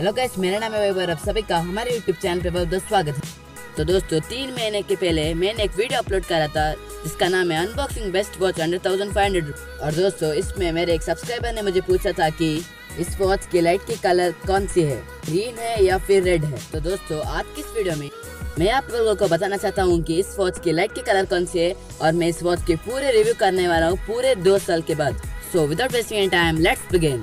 Hello guys, मेरा नाम है वैभव। आप सभी का हमारे यूट्यूब चैनल पे बहुत बहुत स्वागत है। तो दोस्तों 3 महीने के पहले मैंने एक वीडियो अपलोड करा था जिसका नाम है अनबॉक्सिंग बेस्ट वॉच अंडर 1500। और दोस्तों इसमें मेरे एक सब्सक्राइबर ने मुझे पूछा था कि इस वॉच की लाइट की कलर कौन सी है, ग्रीन है या फिर रेड है। तो दोस्तों आज की इस वीडियो में मैं आप लोगों को बताना चाहता हूँ कि इस वॉच की लाइट की कलर कौन सी है और मैं इस वॉच के पूरे रिव्यू करने वाला हूँ पूरे 2 साल के बाद। So without wasting any time let's begin.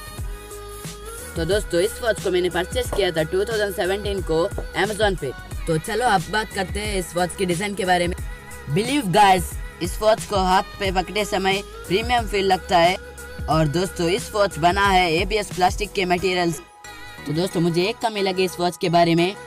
तो दोस्तों इस वॉच को मैंने परचेस किया था 2017 को Amazon पे। तो चलो अब बात करते हैं इस वॉच के डिजाइन के बारे में। बिलीव गाइस, इस वॉच को हाथ पे पकड़े समय प्रीमियम फील लगता है। और दोस्तों इस वॉच बना है ABS प्लास्टिक के मटेरियल्स। तो दोस्तों मुझे एक कमी लगी इस वॉच के बारे में,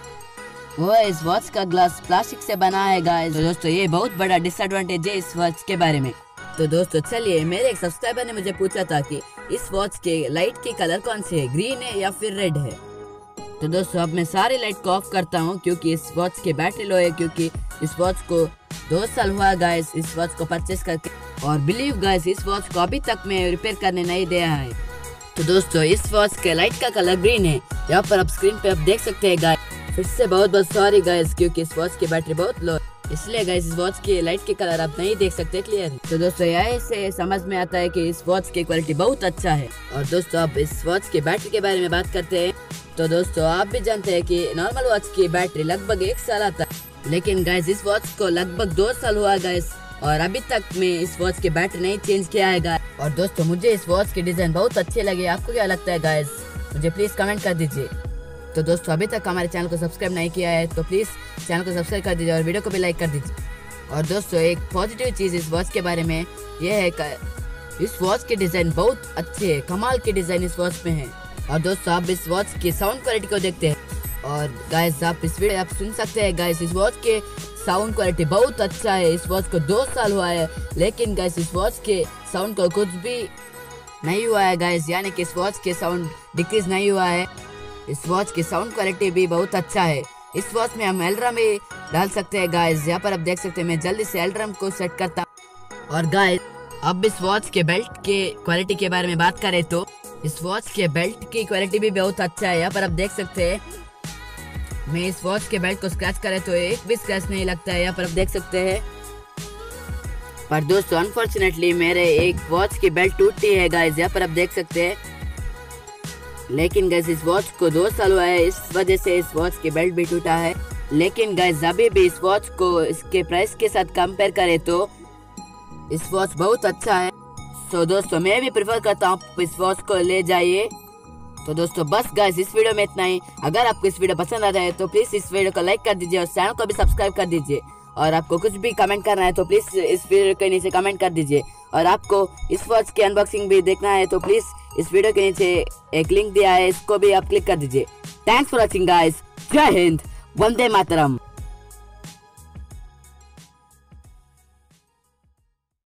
वो है इस वॉच का ग्लास प्लास्टिक से बना है गाइस। तो दोस्तों ये बहुत बड़ा डिसएडवांटेज है इस वॉच के बारे में। तो दोस्तों चलिए, मेरे एक सब्सक्राइबर ने मुझे पूछा था कि इस वॉच के लाइट की कलर कौन सी है, ग्रीन है या फिर रेड है। तो दोस्तों अब मैं सारी लाइट को ऑफ करता हूँ क्योंकि इस वॉच की बैटरी लो है, क्योंकि इस वॉच को 2 साल हुआ गाइस इस वॉच को परचेस करके। और बिलीव गाइस, इस वॉच को अभी तक मैं रिपेयर करने नहीं दिया है। तो दोस्तों इस वॉच के लाइट का कलर ग्रीन है, यहाँ पर आप स्क्रीन पे आप देख सकते हैं गाइस। फिर से बहुत बहुत सॉरी गाइस, क्योंकि इस वॉच की बैटरी बहुत लो, इसलिए गाइस इस वॉच की लाइट के कलर आप नहीं देख सकते क्लियर। तो दोस्तों यहाँ से समझ में आता है कि इस वॉच की क्वालिटी बहुत अच्छा है। और दोस्तों अब इस वॉच की बैटरी के बारे में बात करते हैं। तो दोस्तों आप भी जानते हैं कि नॉर्मल वॉच की बैटरी लगभग 1 साल आता है, लेकिन गाइस इस वॉच को लगभग 2 साल हुआ गाइस और अभी तक मैं इस वॉच की बैटरी नहीं चेंज किया है गाइस। और दोस्तों मुझे इस वॉच की डिजाइन बहुत अच्छे लगे, आपको क्या लगता है गाइस, मुझे प्लीज कमेंट कर दीजिए। तो दोस्तों अभी तक हमारे चैनल को सब्सक्राइब नहीं किया है तो प्लीज चैनल को सब्सक्राइब कर दीजिए और वीडियो को भी लाइक कर दीजिए। और दोस्तों एक पॉजिटिव चीज इस वॉच के बारे में ये है कि इस वॉच की डिजाइन बहुत अच्छी है, कमाल की डिजाइन इस वॉच में है। और दोस्तों आप इस वॉच की साउंड क्वालिटी को देखते हैं और गाइस आप इस वीडियो आप सुन सकते हैं गाइस, इस वॉच के साउंड क्वालिटी बहुत अच्छा है। इस वॉच को 2 साल हुआ है, लेकिन गाइस इस वॉच के साउंड को कुछ भी नहीं हुआ है गाइस, यानी कि इस वॉच के साउंड डिक्रीज नहीं हुआ है। इस वॉच की साउंड क्वालिटी भी बहुत अच्छा है। इस वॉच में हम अलार्म भी डाल सकते हैं गाइस, यहाँ पर आप देख सकते हैं। मैं जल्दी से अलार्म को सेट करता हूँ। और गाइस अब इस वॉच के बेल्ट के क्वालिटी के बारे में बात करें तो इस वॉच के बेल्ट की क्वालिटी भी बहुत अच्छा है, यहाँ पर आप देख सकते हैं। मैं इस वॉच के बेल्ट को स्क्रैच करें तो एक भी स्क्रैच नहीं लगता है, यहाँ पर आप देख सकते हैं। पर दोस्तों अनफॉर्चुनेटली मेरे एक वॉच की बेल्ट टूटी है गाइस, यहाँ पर आप देख सकते हैं। लेकिन गाइस इस वॉच को 2 साल हुआ है, इस वजह से इस वॉच की बेल्ट भी टूटा है। लेकिन गाइस अभी भी इस वॉच को इसके प्राइस के साथ कंपेयर करें तो इस वॉच बहुत अच्छा है। तो दोस्तों मैं भी प्रेफर करता हूँ इस वॉच को ले जाइए। तो दोस्तों बस गाइस इस वीडियो में इतना ही। अगर आपको इस वीडियो पसंद आ जाए तो प्लीज इस वीडियो को लाइक कर दीजिए और चैनल को भी सब्सक्राइब कर दीजिए। और आपको कुछ भी कमेंट करना है तो प्लीज इस वीडियो के नीचे कमेंट कर दीजिए। और आपको इस वॉच की अनबॉक्सिंग भी देखना है तो प्लीज इस वीडियो के नीचे एक लिंक दिया है, इसको भी आप क्लिक कर दीजिए। Thanks for watching guys. जय हिंद, वंदे मातरम।